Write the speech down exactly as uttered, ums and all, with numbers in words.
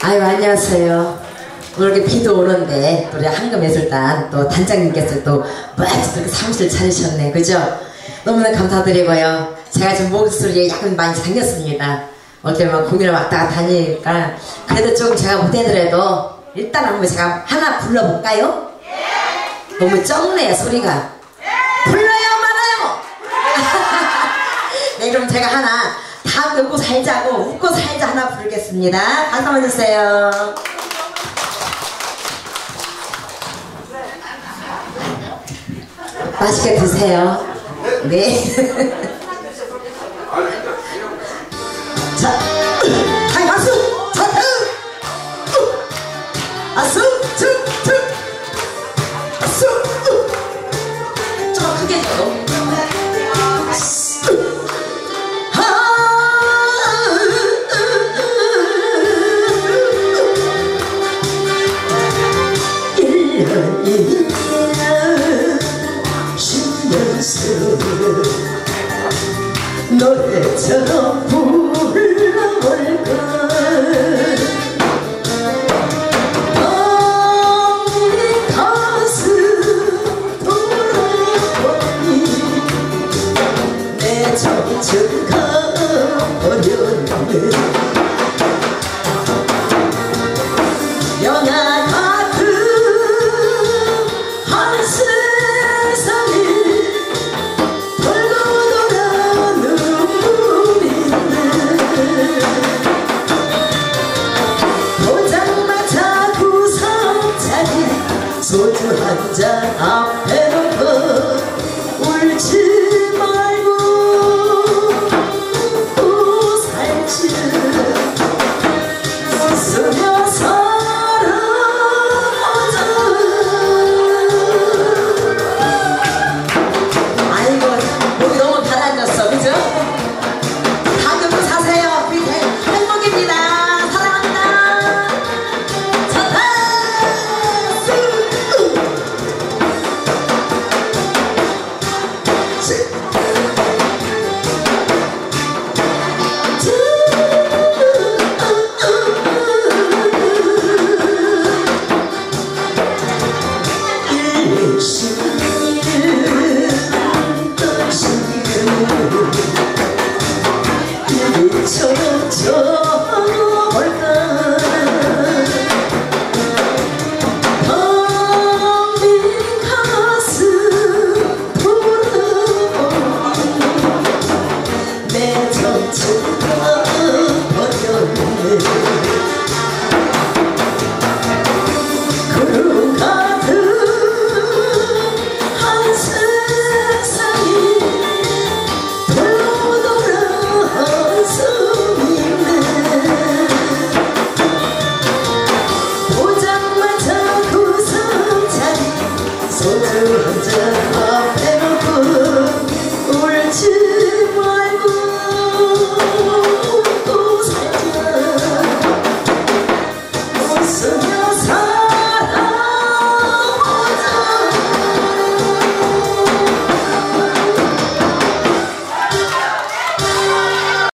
아유, 안녕하세요. 오늘 이렇게 비도 오는데 우리 황금예술단 또 단장님께서 또 멋지게 사무실 차리셨네, 그죠? 너무나 감사드리고요. 제가 지금 목소리에 약간 많이 잠겼습니다. 어떻게 보면 공연을 왔다 갔다 다니니까 그래도 조금 제가 못해더라도 일단 한번 제가 하나 불러볼까요? 예! 너무 적네 소리가. 예! 불러요 말아요. 네, 그럼 제가 하나 다 웃고 살자고 웃고 살자 하나 부르겠습니다. 박수 한번 주세요. 맛있게 드세요. 네. 자, 하이 박수. 자, 박수. 툭, 툭. 박수. 좀 크게 줘. 노래처럼 불러볼까. 텅빈 가슴 돌아보니 내 정처가 어렸네. 영화 같은 한 세상이 소주 한잔 앞에 놓고 울지 말고 웃고 살지. 웃으며 살아보자. 아이고 목이 너무 가라앉았어, 그죠? 다 듣고 사세요. 우리 행복입니다. 사랑합니다. 좋다. 소주 한잔